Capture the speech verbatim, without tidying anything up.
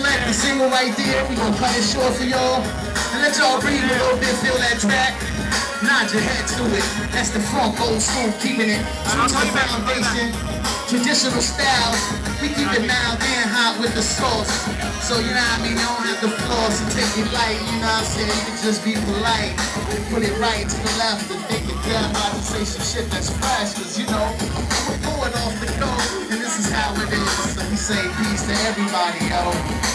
select the single right there. We gonna cut it short for y'all. And let y'all breathe a little bit, feel that track. Nod your head to it. That's the funk, old school, keeping it true to the foundation. Traditional styles, we keep it mild and hot with the sauce. So you know what I mean, you don't have to floss and take it light, you know what I'm saying? You can just be polite, put it right to the left and think it down about to say some shit that's fresh. Cause you know, we're going off the go, and this is how it is. So we say peace to everybody, yo.